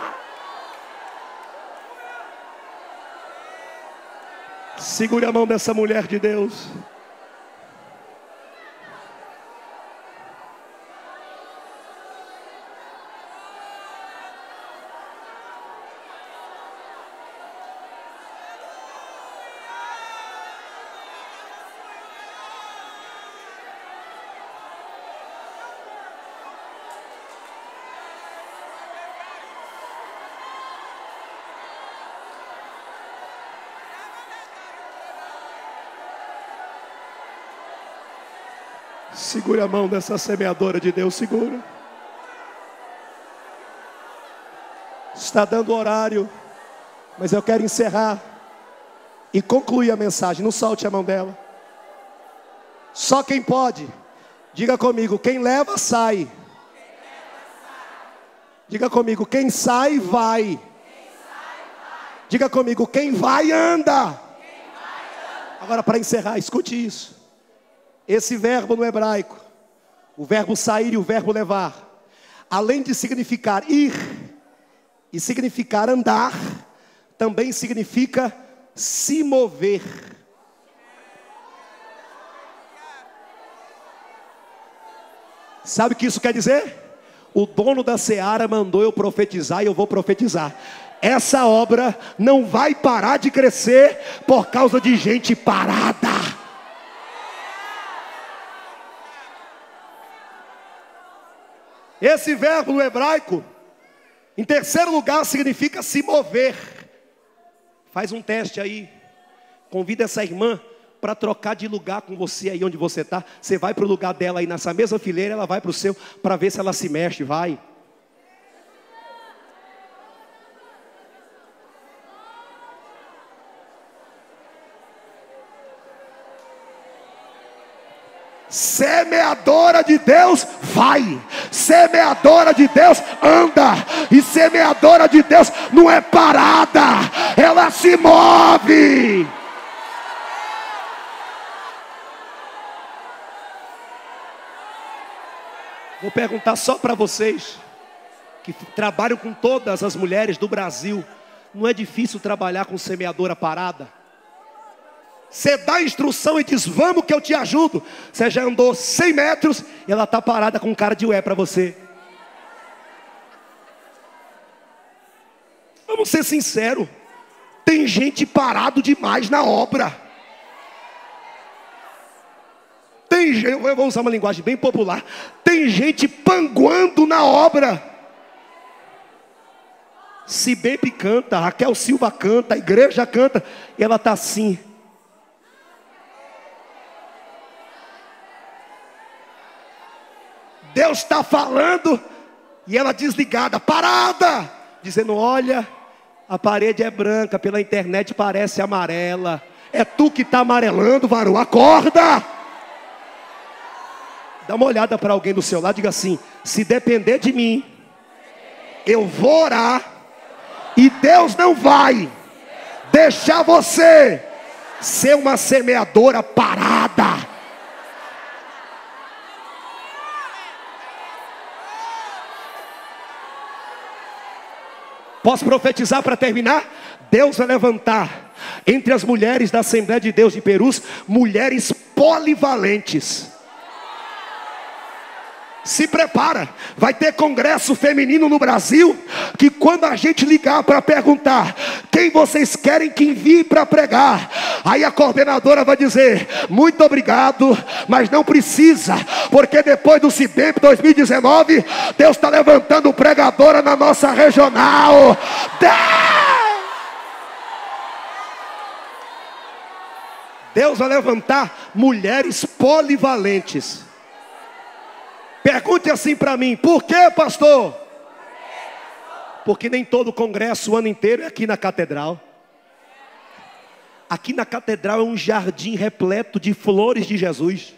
Segure a mão dessa mulher de Deus. Segura a mão dessa semeadora de Deus, segura. Está dando horário, mas eu quero encerrar e concluir a mensagem. Não solte a mão dela. Só quem pode, diga comigo: quem leva, sai. Diga comigo: quem sai, vai. Diga comigo: quem vai, anda. Agora, para encerrar, escute isso. Esse verbo no hebraico, o verbo sair e o verbo levar, além de significar ir e significar andar, também significa se mover. Sabe o que isso quer dizer? O dono da seara mandou eu profetizar e eu vou profetizar. Essa obra não vai parar de crescer por causa de gente parada. Esse verbo no hebraico, em terceiro lugar, significa se mover. Faz um teste aí. Convida essa irmã para trocar de lugar com você aí onde você está. Você vai para o lugar dela aí nessa mesma fileira, ela vai para o seu, para ver se ela se mexe, vai. Semeadora de Deus vai, semeadora de Deus anda, e semeadora de Deus não é parada, ela se move. Vou perguntar só para vocês que trabalham com todas as mulheres do Brasil. Não é difícil trabalhar com semeadora parada? Você dá a instrução e diz, vamos que eu te ajudo. Você já andou cem metros e ela está parada com cara de ué para você. Vamos ser sinceros. Tem gente parado demais na obra. Tem gente, eu vou usar uma linguagem bem popular. Tem gente panguando na obra. Cibebe canta, Raquel Silva canta, a igreja canta. E ela está assim. Deus está falando. E ela desligada, parada. Dizendo, olha, a parede é branca, pela internet parece amarela. É tu que está amarelando, varão, acorda. Dá uma olhada para alguém do seu lado, diga assim, se depender de mim, eu vou orar, e Deus não vai deixar você ser uma semeadora parada. Posso profetizar para terminar? Deus vai levantar entre as mulheres da Assembleia de Deus de Perus, mulheres polivalentes. Se prepara, vai ter congresso feminino no Brasil, que quando a gente ligar para perguntar quem vocês querem que envie para pregar, aí a coordenadora vai dizer, muito obrigado, mas não precisa, porque depois do Cibemp dois mil e dezenove, Deus está levantando pregadora na nossa regional. Deus vai levantar mulheres polivalentes. Pergunte assim para mim, por que, pastor? Porque nem todo congresso o ano inteiro é aqui na catedral. Aqui na catedral é um jardim repleto de flores de Jesus.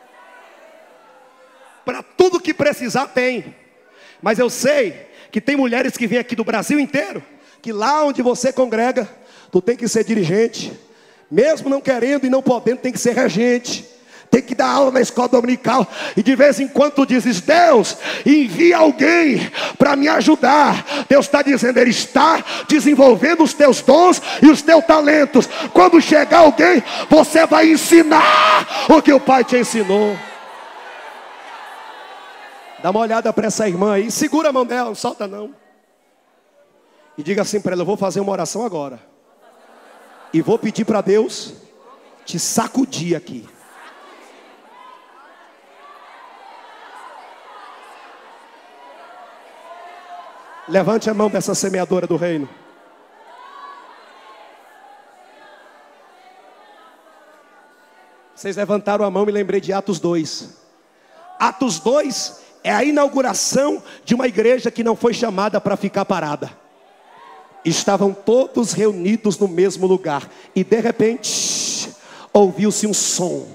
Para tudo que precisar tem. Mas eu sei que tem mulheres que vêm aqui do Brasil inteiro, que lá onde você congrega, tu tem que ser dirigente. Mesmo não querendo e não podendo, tem que ser regente. Tem que dar aula na escola dominical. E de vez em quando tu dizes, Deus, envia alguém para me ajudar. Deus está dizendo, Ele está desenvolvendo os teus dons e os teus talentos. Quando chegar alguém, você vai ensinar o que o Pai te ensinou. Dá uma olhada para essa irmã aí. Segura a mão dela, não solta não. E diga assim para ela, eu vou fazer uma oração agora. E vou pedir para Deus te sacudir aqui. Levante a mão dessa semeadora do reino. Vocês levantaram a mão e me lembrei de Atos dois. Atos dois é a inauguração de uma igreja que não foi chamada para ficar parada. Estavam todos reunidos no mesmo lugar. E de repente, ouviu-se um som.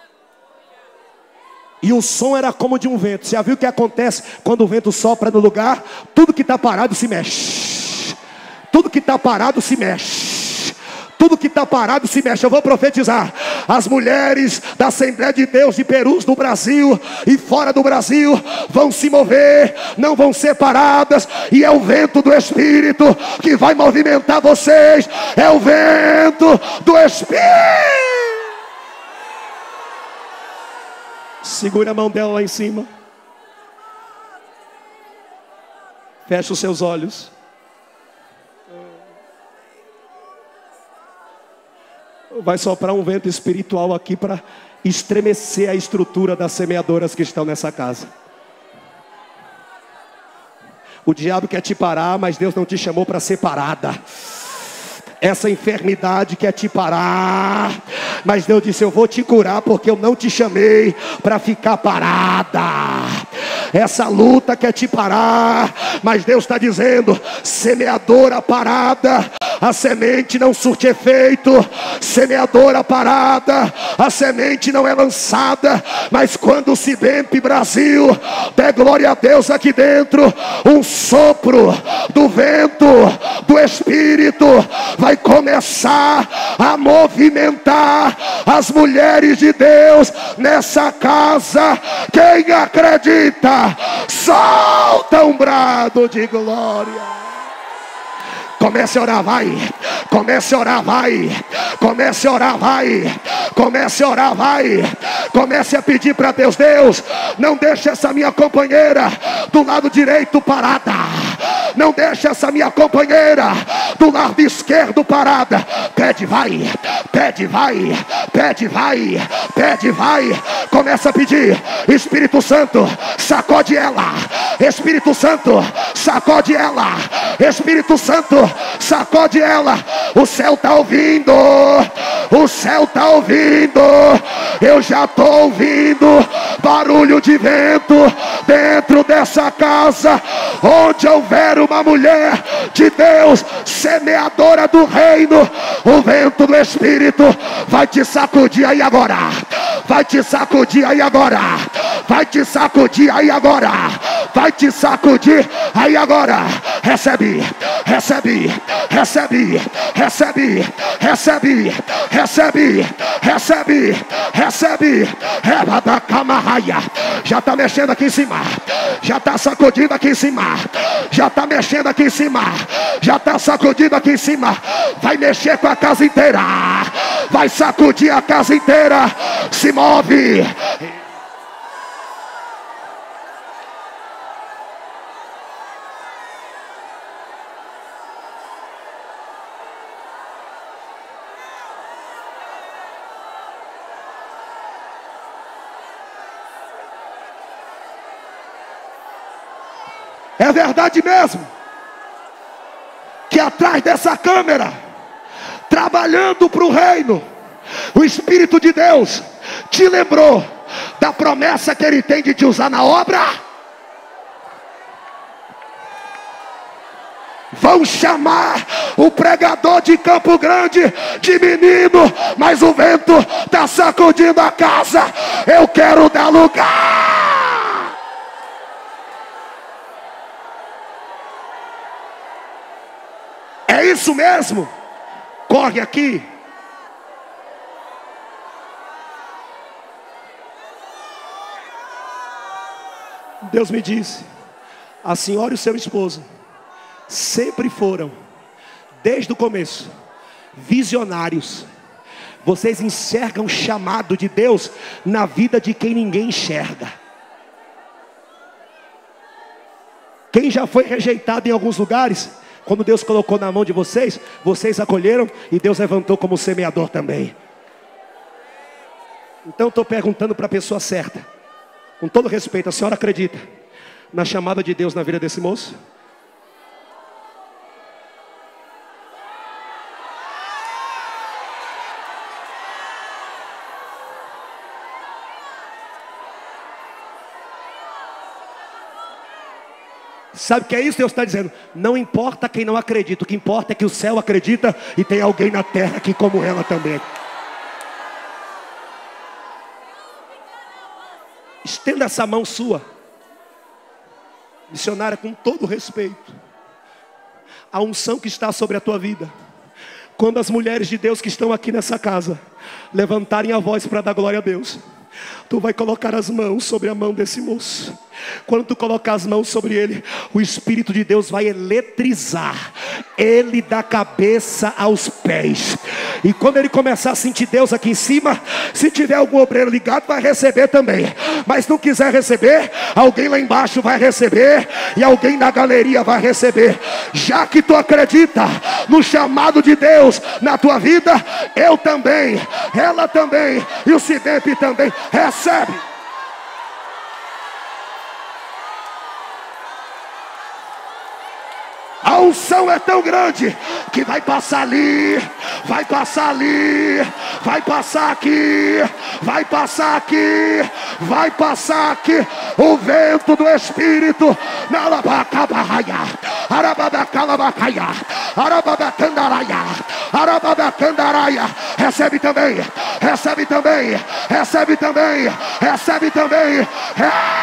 E o som era como de um vento. Você já viu o que acontece quando o vento sopra no lugar? Tudo que está parado se mexe. Tudo que está parado se mexe. Tudo que está parado se mexe. Eu vou profetizar. As mulheres da Assembleia de Deus de Perus no Brasil e fora do Brasil vão se mover, não vão ser paradas. E é o vento do Espírito que vai movimentar vocês. É o vento do Espírito. Segura a mão dela lá em cima. Fecha os seus olhos. Vai soprar um vento espiritual aqui para estremecer a estrutura das semeadoras que estão nessa casa. O diabo quer te parar, mas Deus não te chamou para ser parada. Essa enfermidade quer te parar, mas Deus disse, eu vou te curar porque eu não te chamei para ficar parada. Essa luta quer te parar, mas Deus está dizendo, semeadora parada, a semente não surte efeito, semeadora parada, a semente não é lançada, mas quando o Cibemp Brasil der glória a Deus aqui dentro, um sopro do vento, do Espírito, vai começar a movimentar as mulheres de Deus nessa casa. Quem acredita, solta um brado de glória. Comece a orar, vai. Comece a orar, vai. Comece a orar, vai. Comece a orar, vai. Comece a pedir para Deus: Deus, não deixe essa minha companheira do lado direito parada. Não deixe essa minha companheira do lado esquerdo parada. Pede, vai. Pede, vai. Pede, vai. Pede, vai. Começa a pedir. Espírito Santo, sacode ela. Espírito Santo, sacode ela. Espírito Santo, sacode ela. O céu está ouvindo. O céu está ouvindo. Eu já estou ouvindo barulho de vento dentro dessa casa. Onde houver uma mulher de Deus, semeadora do reino, o vento do Espírito vai te sacudir aí agora. Vai te sacudir aí agora. Vai te sacudir aí agora. Vai te sacudir aí agora. Recebe, recebe, recebe, recebe, recebe, recebe, recebe, recebe. Reba da camarraia. Já está mexendo aqui em cima. Já está sacudindo aqui em cima. Já está mexendo aqui em cima. Já está sacudindo aqui em cima. Vai mexer com a casa inteira. Vai sacudir a casa inteira. Se move. É verdade mesmo que atrás dessa câmera, trabalhando para o reino, o Espírito de Deus te lembrou da promessa que Ele tem de te usar na obra? Vão chamar o pregador de Campo Grande de menino, mas o vento está sacudindo a casa. Eu quero dar lugar. É isso mesmo. Corre aqui. Deus me disse: a senhora e o seu esposo sempre foram, desde o começo, visionários. Vocês enxergam o chamado de Deus na vida de quem ninguém enxerga. Quem já foi rejeitado em alguns lugares, quando Deus colocou na mão de vocês, vocês acolheram e Deus levantou como semeador também. Então estou perguntando para a pessoa certa, com todo respeito: a senhora acredita na chamada de Deus na vida desse moço? Sabe o que é isso? Deus está dizendo: não importa quem não acredita, o que importa é que o céu acredita e tem alguém na terra aqui como ela também. Estenda essa mão sua, missionária, com todo respeito. A unção que está sobre a tua vida, quando as mulheres de Deus que estão aqui nessa casa levantarem a voz para dar glória a Deus, tu vai colocar as mãos sobre a mão desse moço. Quando tu colocar as mãos sobre ele, o Espírito de Deus vai eletrizar ele da cabeça aos pés. E quando ele começar a sentir Deus aqui em cima, se tiver algum obreiro ligado, vai receber também. Mas se não quiser receber, alguém lá embaixo vai receber, e alguém na galeria vai receber. Já que tu acredita no chamado de Deus na tua vida, eu também, ela também, e o Cibemp também. Recebe. unção é tão grande que vai passar ali, vai passar ali, vai passar aqui, vai passar aqui, vai passar aqui. O vento do Espírito, recebe também, recebe também, recebe também, recebe também.